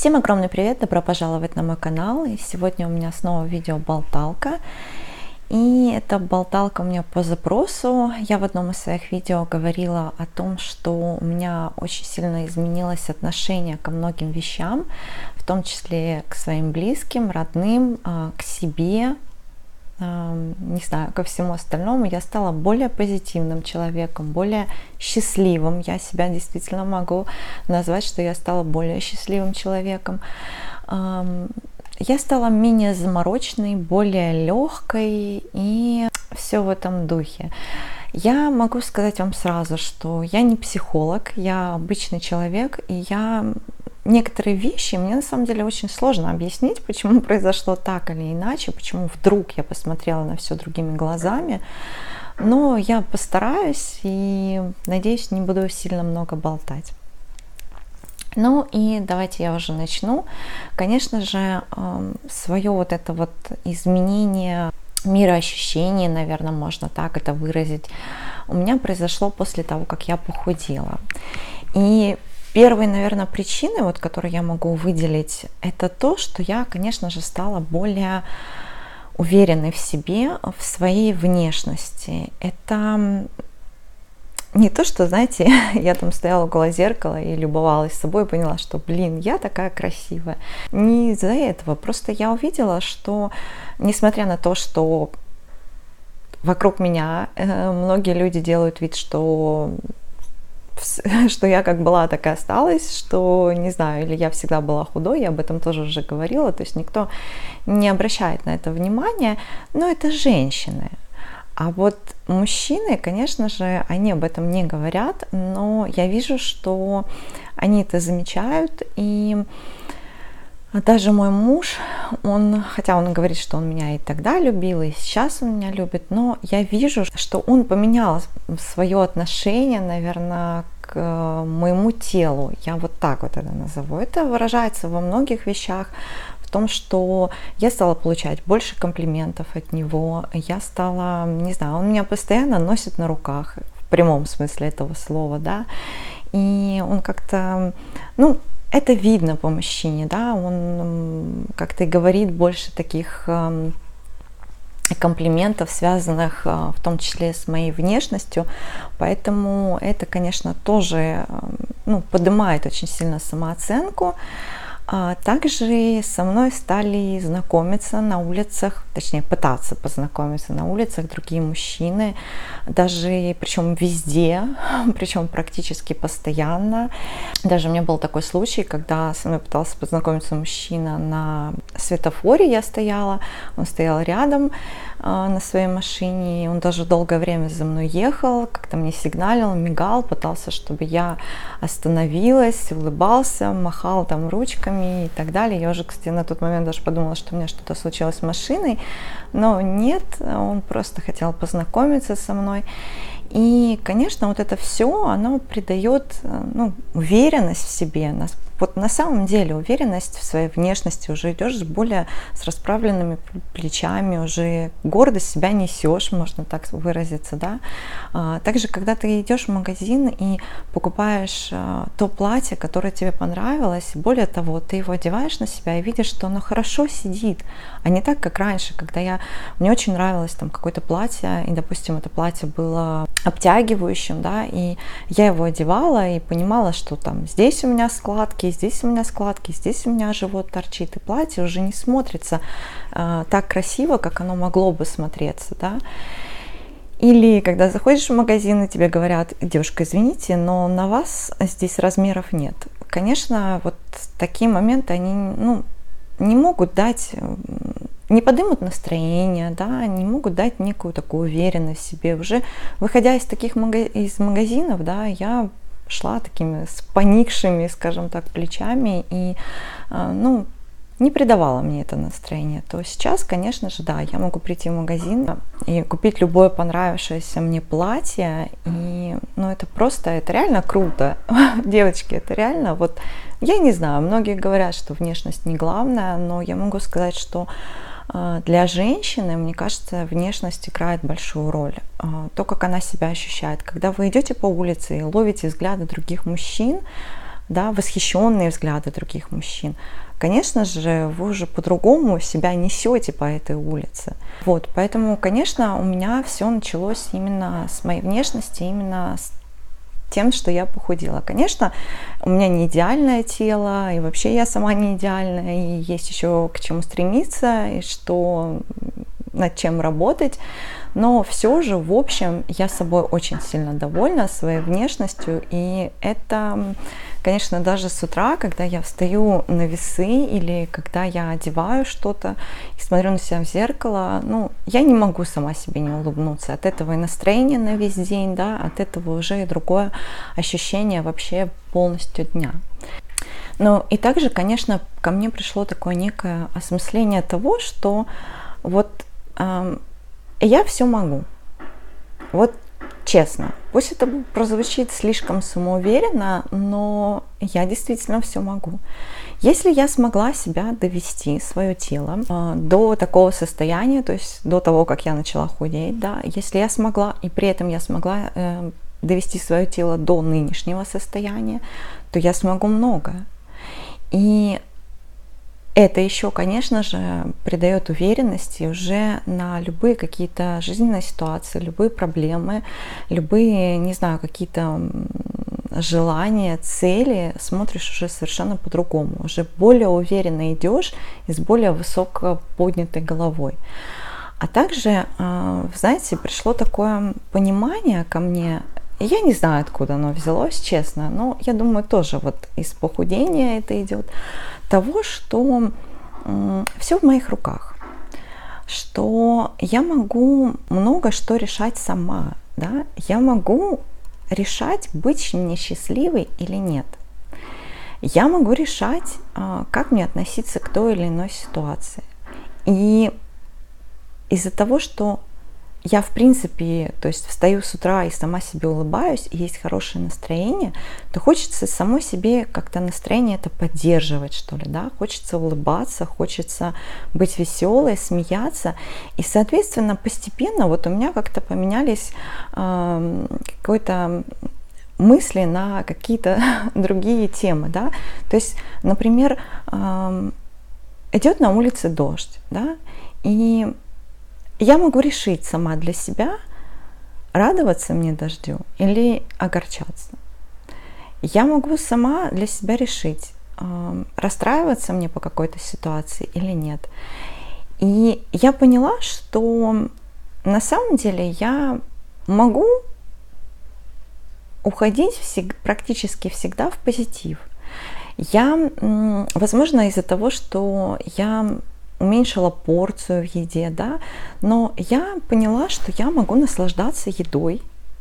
Всем огромный привет, добро пожаловать на мой канал. И сегодня у меня снова видео-болталка. И эта болталка у меня по запросу. Я в одном из своих видео говорила о том, что у меня очень сильно изменилось отношение ко многим вещам, в том числе к своим близким, родным, к себе, не знаю, ко всему остальному. Я стала более позитивным человеком, более счастливым. Я себя действительно могу назвать, что я стала более счастливым человеком. Я стала менее замороченной, более легкой и все в этом духе. Я могу сказать вам сразу, что я не психолог, я обычный человек, и некоторые вещи мне на самом деле очень сложно объяснить, почему произошло так или иначе, почему вдруг я посмотрела на все другими глазами. Но я постараюсь и, надеюсь, не буду сильно много болтать. Ну и давайте я уже начну. Конечно же, свое вот это вот изменение мироощущения, наверное, можно так это выразить, у меня произошло после того, как я похудела. И первой, наверное, причиной, вот, которую я могу выделить, это то, что я, конечно же, стала более уверенной в себе, в своей внешности. Это не то, что, знаете, я там стояла около зеркала и любовалась собой и поняла, что, блин, я такая красивая. Не из-за этого, просто я увидела, что, несмотря на то, что вокруг меня многие люди делают вид, что я как была, так и осталась, что, не знаю, или я всегда была худой, я об этом тоже уже говорила, то есть никто не обращает на это внимания, но это женщины. А вот мужчины, конечно же, они об этом не говорят, но я вижу, что они это замечают, и даже мой муж, хотя он говорит, что он меня и тогда любил, и сейчас он меня любит, но я вижу, что он поменял свое отношение, наверное, к моему телу. Я вот так вот это назову. Это выражается во многих вещах, в том, что я стала получать больше комплиментов от него, я стала, не знаю, он меня постоянно носит на руках, в прямом смысле этого слова, да, и он как-то, это видно по мужчине, да, он как-то говорит больше таких комплиментов, связанных в том числе с моей внешностью, поэтому это, конечно, тоже поднимает очень сильно самооценку. Также со мной стали знакомиться на улицах, точнее пытаться познакомиться на улицах другие мужчины, даже причем везде, причем практически постоянно. Даже у меня был такой случай, когда со мной пытался познакомиться мужчина на светофоре, я стояла, он стоял рядом на своей машине, он даже долгое время за мной ехал, как-то мне сигналил, мигал, пытался, чтобы я остановилась, улыбался, махал там ручками и так далее. Я уже, кстати, на тот момент даже подумала, что у меня что-то случилось с машиной, но нет, он просто хотел познакомиться со мной. И, конечно, вот это все, оно придает уверенность в себе. Вот на самом деле уверенность в своей внешности, уже идешь с расправленными плечами, уже гордо себя несешь, можно так выразиться, да. Также, когда ты идешь в магазин и покупаешь то платье, которое тебе понравилось, более того, ты его одеваешь на себя и видишь, что оно хорошо сидит, а не так, как раньше, когда мне очень нравилось там какое-то платье, и, допустим, это платье было обтягивающим, да, и я его одевала и понимала, что там здесь у меня складки, здесь у меня складки, здесь у меня живот торчит, и платье уже не смотрится так красиво, как оно могло бы смотреться, да. Или когда заходишь в магазин и тебе говорят: девушка, извините, но на вас здесь размеров нет. Конечно, вот такие моменты, они, не могут дать, не поднимут настроение, да, не могут дать некую такую уверенность в себе. Уже выходя из магазинов, да, я шла такими с поникшими, скажем так, плечами и, не придавала мне это настроение. То сейчас, конечно же, да, я могу прийти в магазин и купить любое понравившееся мне платье, и, это реально круто. Девочки, это реально, вот, я не знаю, многие говорят, что внешность не главное, но я могу сказать, что для женщины, мне кажется, внешность играет большую роль. То, как она себя ощущает. Когда вы идете по улице и ловите взгляды других мужчин, да, восхищенные взгляды других мужчин, конечно же, вы уже по-другому себя несете по этой улице. Вот, поэтому, конечно, у меня все началось именно с моей внешности, именно с тем, что я похудела. Конечно, у меня не идеальное тело, и вообще я сама не идеальная, и есть еще к чему стремиться, и что над чем работать, но все же, в общем, я собой очень сильно довольна, своей внешностью, и это, конечно, даже с утра, когда я встаю на весы или когда я одеваю что-то и смотрю на себя в зеркало, ну, я не могу сама себе не улыбнуться. От этого и настроение на весь день, да, от этого уже и другое ощущение вообще полностью дня. Ну, и также, конечно, ко мне пришло такое некое осмысление того, что вот я все могу. Вот честно, пусть это прозвучит слишком самоуверенно, но я действительно все могу. Если я смогла себя довести, свое тело, до такого состояния, то есть до того, как я начала худеть, да, если я смогла, и при этом я смогла довести свое тело до нынешнего состояния, то я смогу многое. И это еще, конечно же, придает уверенности уже на любые какие-то жизненные ситуации, любые проблемы, любые, не знаю, какие-то желания, цели, смотришь уже совершенно по-другому, уже более уверенно идешь и с более высоко поднятой головой. А также, знаете, пришло такое понимание ко мне, и я не знаю, откуда оно взялось, честно, но я думаю, тоже вот из похудения это идет, того, что все в моих руках, что я могу много что решать сама, да? Я могу решать, быть мне счастливой или нет. Я могу решать, как мне относиться к той или иной ситуации. И из-за того, что я, в принципе, то есть встаю с утра и сама себе улыбаюсь, и есть хорошее настроение, то хочется самой себе как-то настроение это поддерживать, что ли, да, хочется улыбаться, хочется быть веселой, смеяться, и, соответственно, постепенно вот у меня как-то поменялись какой-то мысли на какие-то другие темы, да, то есть, например, идет на улице дождь, да, и я могу решить сама для себя, радоваться мне дождю или огорчаться. Я могу сама для себя решить, расстраиваться мне по какой-то ситуации или нет. И я поняла, что на самом деле я могу уходить практически всегда в позитив. Я, возможно, из-за того, что я уменьшила порцию в еде, да, но я поняла, что я могу наслаждаться едой,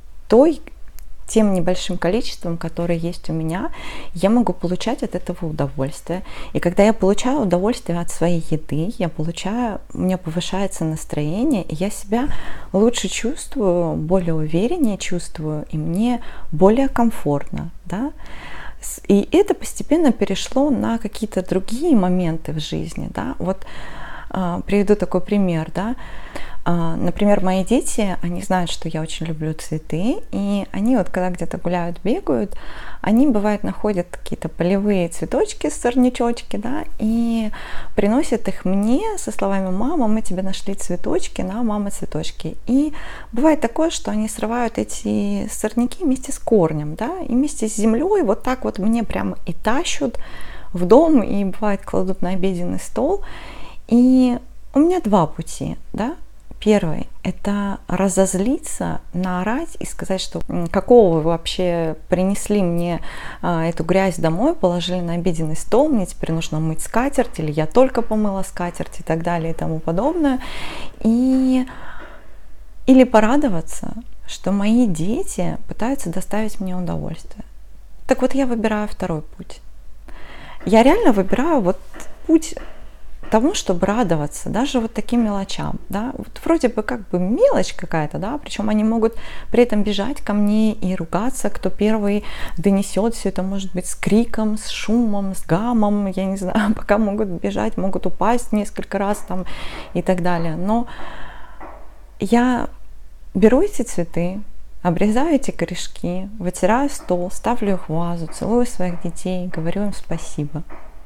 тем небольшим количеством, которое есть у меня, я могу получать от этого удовольствие. И когда я получаю удовольствие от своей еды, у меня повышается настроение, и я себя лучше чувствую, более увереннее чувствую, и мне более комфортно, да. И это постепенно перешло на какие-то другие моменты в жизни, да. Вот приведу такой пример, да. Например, мои дети, они знают, что я очень люблю цветы, и они вот когда где-то гуляют, бегают, они, бывает, находят какие-то полевые цветочки, сорнячочки, да, и приносят их мне со словами: «Мама, мы тебе нашли цветочки, на, мама, цветочки». И бывает такое, что они срывают эти сорняки вместе с корнем, да, и вместе с землей вот так вот мне прямо и тащут в дом, и бывает кладут на обеденный стол. И у меня два пути, да. Первый – это разозлиться, наорать и сказать, что какого вы вообще принесли мне эту грязь домой, положили на обеденный стол, мне теперь нужно мыть скатерть, или я только помыла скатерть и так далее и тому подобное. Или порадоваться, что мои дети пытаются доставить мне удовольствие. Так вот, я выбираю второй путь. Я реально выбираю вот путь тому, чтобы радоваться даже вот таким мелочам, да, вот вроде бы как бы мелочь какая-то, да, причем они могут при этом бежать ко мне и ругаться, кто первый донесет все это, может быть, с криком, с шумом, с гамом, я не знаю, пока могут бежать, могут упасть несколько раз там и так далее, но я беру эти цветы, обрезаю эти корешки, вытираю стол, ставлю их в вазу, целую своих детей, говорю им спасибо.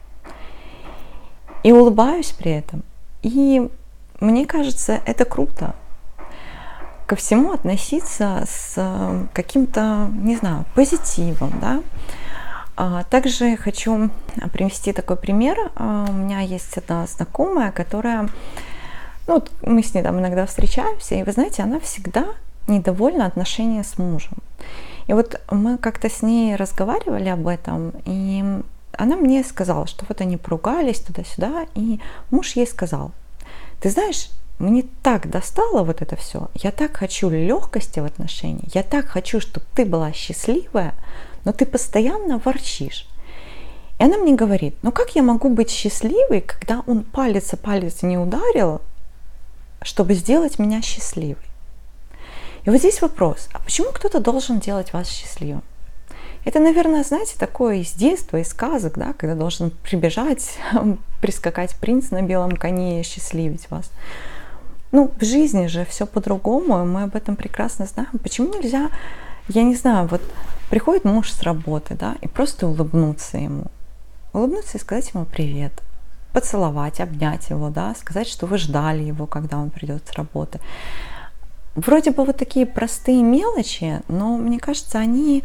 И улыбаюсь при этом. И мне кажется, это круто. Ко всему относиться с каким-то, не знаю, позитивом, да. Также хочу привести такой пример. У меня есть одна знакомая, которая, ну, вот мы с ней там иногда встречаемся, и вы знаете, она всегда недовольна отношениями с мужем. И вот мы как-то с ней разговаривали об этом, и она мне сказала, что вот они поругались туда-сюда, и муж ей сказал: ты знаешь, мне так достало вот это все, я так хочу легкости в отношениях, я так хочу, чтобы ты была счастливая, но ты постоянно ворчишь. И она мне говорит: ну как я могу быть счастливой, когда он палец о палец не ударил, чтобы сделать меня счастливой? И вот здесь вопрос: а почему кто-то должен делать вас счастливым? Это, наверное, знаете, такое из детства, из сказок, да, когда должен прибежать, прискакать принц на белом коне и счастливить вас. Ну, в жизни же все по-другому, и мы об этом прекрасно знаем. Почему нельзя, я не знаю, вот приходит муж с работы, да, и просто улыбнуться ему. Улыбнуться и сказать ему привет, поцеловать, обнять его, да, сказать, что вы ждали его, когда он придет с работы. Вроде бы вот такие простые мелочи, но мне кажется, они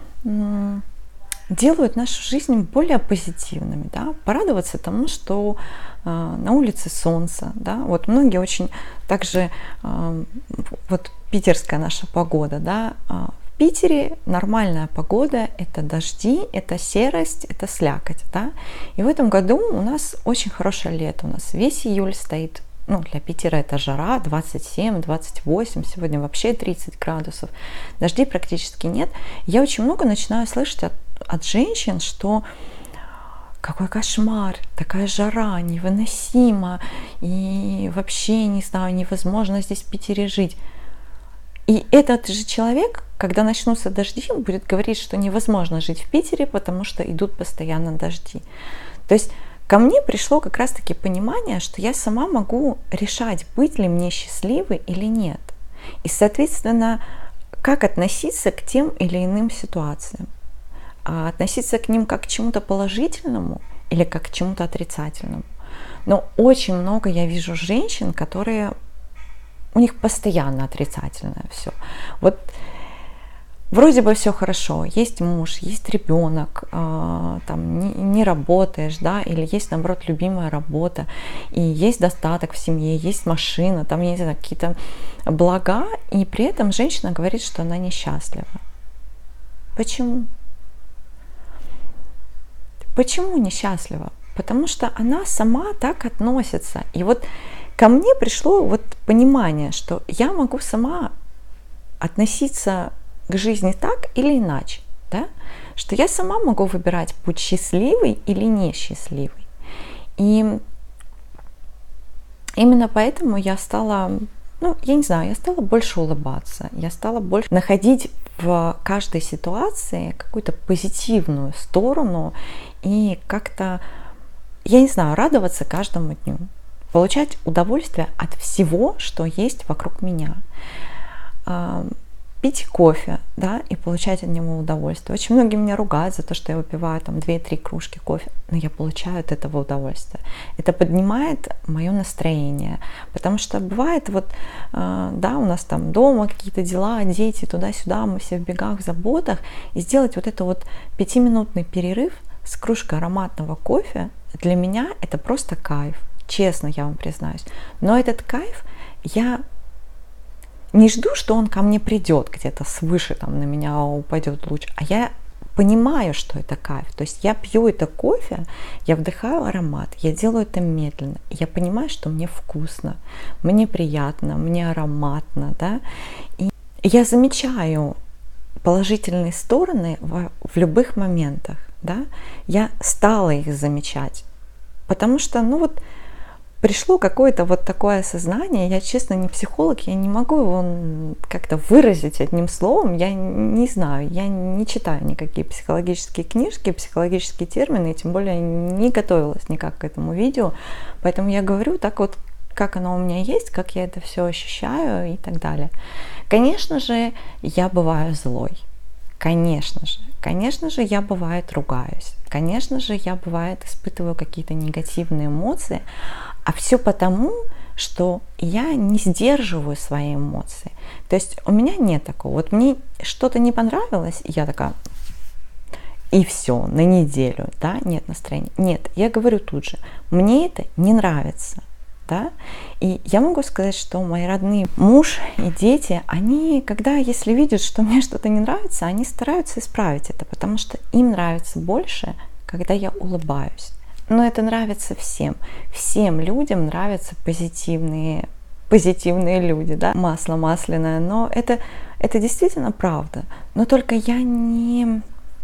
делают нашу жизнь более позитивными, да? Порадоваться тому, что на улице солнце, да? Вот многие очень также, вот питерская наша погода, да? В Питере нормальная погода — это дожди, это серость, это слякоть, да? И в этом году у нас очень хорошее лето, у нас весь июль стоит. Ну, для Питера это жара, 27, 28, сегодня вообще 30 градусов. Дождей практически нет. Я очень много начинаю слышать от женщин, что какой кошмар, такая жара, невыносимо, и вообще, не знаю, невозможно здесь в Питере жить. И этот же человек, когда начнутся дожди, будет говорить, что невозможно жить в Питере, потому что идут постоянно дожди. То есть ко мне пришло как раз-таки понимание, что я сама могу решать, быть ли мне счастливой или нет. И, соответственно, как относиться к тем или иным ситуациям. А относиться к ним как к чему-то положительному или как к чему-то отрицательному. Но очень много я вижу женщин, которые, у них постоянно отрицательное все. Вот вроде бы все хорошо, есть муж, есть ребенок, там не работаешь, да, или есть, наоборот, любимая работа, и есть достаток в семье, есть машина, там, я не знаю, какие-то блага, и при этом женщина говорит, что она несчастлива. Почему? Почему несчастлива? Потому что она сама так относится. И вот ко мне пришло вот понимание, что я могу сама относиться к жизни так или иначе, да? Что я сама могу выбирать, быть счастливой или несчастливой. И именно поэтому я стала, ну, я не знаю, я стала больше улыбаться, я стала больше находить в каждой ситуации какую-то позитивную сторону и как-то, я не знаю, радоваться каждому дню, получать удовольствие от всего, что есть вокруг меня. Пить кофе, да, и получать от него удовольствие. Очень многие меня ругают за то, что я выпиваю там 2-3 кружки кофе, но я получаю от этого удовольствие. Это поднимает мое настроение, потому что бывает вот, да, у нас там дома какие-то дела, дети, туда-сюда, мы все в бегах, в заботах, и сделать вот это вот 5-минутный перерыв с кружкой ароматного кофе, для меня это просто кайф, честно я вам признаюсь. Но этот кайф я не жду, что он ко мне придет где-то свыше, там на меня упадет луч, а я понимаю, что это кайф. То есть я пью это кофе, я вдыхаю аромат, я делаю это медленно, я понимаю, что мне вкусно, мне приятно, мне ароматно, да, и я замечаю положительные стороны в любых моментах, да, я стала их замечать, потому что, ну вот, пришло какое-то вот такое осознание, я, честно, не психолог, я не могу его как-то выразить одним словом, я не знаю, я не читаю никакие психологические книжки, психологические термины, и тем более не готовилась никак к этому видео, поэтому я говорю так вот как оно у меня есть, как я это все ощущаю и так далее. Конечно же, я бываю злой. Конечно же, я бывает ругаюсь. Конечно же, я бывает испытываю какие-то негативные эмоции. А все потому, что я не сдерживаю свои эмоции. То есть у меня нет такого. Вот мне что-то не понравилось, и я такая, и все, на неделю, да, нет настроения. Нет, я говорю тут же, мне это не нравится. Да? И я могу сказать, что мои родные муж и дети, они, когда, если видят, что мне что-то не нравится, они стараются исправить это, потому что им нравится больше, когда я улыбаюсь. Но это нравится всем. Всем людям нравятся позитивные люди, да, масло масляное, но это действительно правда. Но только я не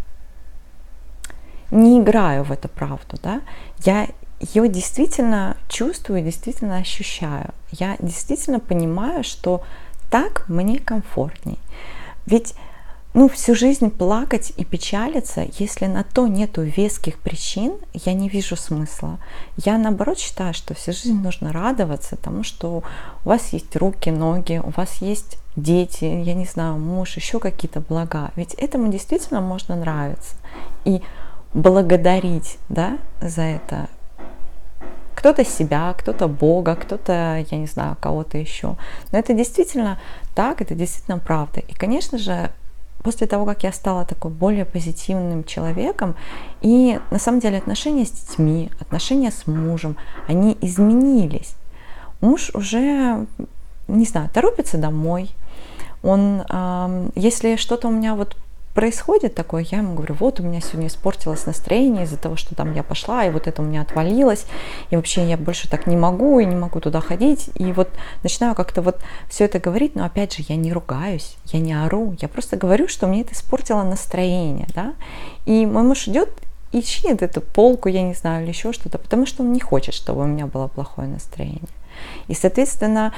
играю в эту правду, да, я ее действительно чувствую, действительно ощущаю. Я действительно понимаю, что так мне комфортней. Ведь всю жизнь плакать и печалиться, если на то нету веских причин, я не вижу смысла. Я наоборот считаю, что всю жизнь нужно радоваться тому, что у вас есть руки, ноги, у вас есть дети, я не знаю, муж, еще какие-то блага. Ведь этому действительно можно нравиться. И благодарить, да, за это. Кто-то себя, кто-то Бога, кто-то, я не знаю, кого-то еще. Но это действительно так, это действительно правда. И, конечно же, после того, как я стала такой более позитивным человеком, и на самом деле отношения с детьми, отношения с мужем, они изменились. Муж уже, не знаю, торопится домой. Он, если что-то у меня вот происходит такое, я ему говорю, вот у меня сегодня испортилось настроение из-за того, что там я пошла, и вот это у меня отвалилось, и вообще я больше так не могу, и не могу туда ходить, и вот начинаю как-то вот все это говорить, но опять же, я не ругаюсь, я не ору, я просто говорю, что мне это испортило настроение, да, и мой муж идет и чинит эту полку, я не знаю, или еще что-то, потому что он не хочет, чтобы у меня было плохое настроение. И, соответственно,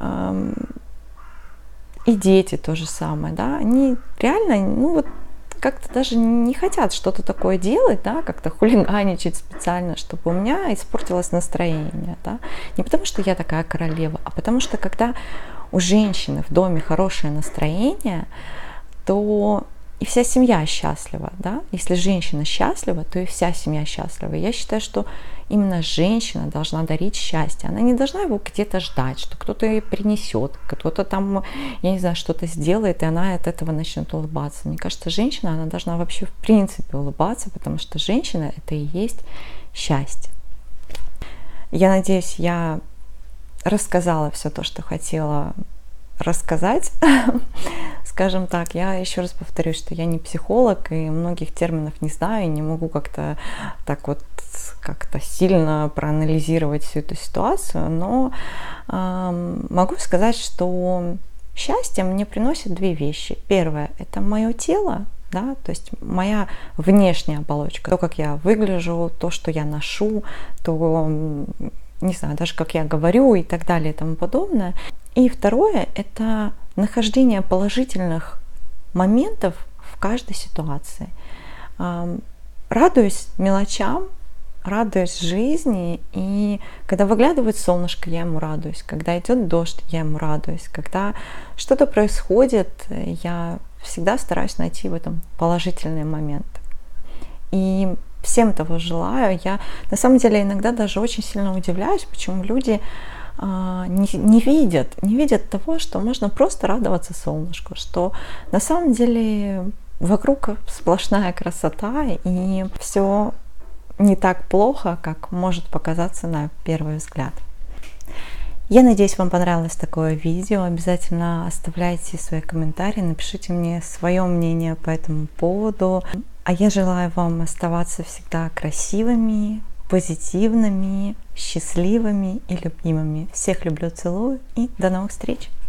и дети то же самое, да, они реально, как-то даже не хотят что-то такое делать, да, как-то хулиганичать специально, чтобы у меня испортилось настроение, да. Не потому что я такая королева, а потому что когда у женщины в доме хорошее настроение, то и вся семья счастлива, да. Если женщина счастлива, то и вся семья счастлива. Я считаю, что именно женщина должна дарить счастье. Она не должна его где-то ждать, что кто-то ей принесет, кто-то там, я не знаю, что-то сделает, и она от этого начнет улыбаться. Мне кажется, женщина, она должна вообще в принципе улыбаться, потому что женщина — это и есть счастье. Я надеюсь, я рассказала все то, что хотела рассказать. Скажем так, я еще раз повторюсь, что я не психолог и многих терминов не знаю, и не могу как-то так вот как-то сильно проанализировать всю эту ситуацию, но могу сказать, что счастье мне приносит две вещи. Первое — это мое тело, да, то есть моя внешняя оболочка, то, как я выгляжу, то, что я ношу, то, не знаю, даже как я говорю и так далее и тому подобное. И второе — это нахождение положительных моментов в каждой ситуации. Радуюсь мелочам, радуюсь жизни, и когда выглядывает солнышко, я ему радуюсь, когда идет дождь, я ему радуюсь, когда что-то происходит, я всегда стараюсь найти в этом положительный момент. И всем того желаю. Я на самом деле иногда даже очень сильно удивляюсь, почему люди не видят того, что можно просто радоваться солнышку, что на самом деле вокруг сплошная красота, и все не так плохо, как может показаться на первый взгляд. Я надеюсь, вам понравилось такое видео. Обязательно оставляйте свои комментарии, напишите мне свое мнение по этому поводу. А я желаю вам оставаться всегда красивыми, позитивными, счастливыми и любимыми. Всех люблю, целую и до новых встреч!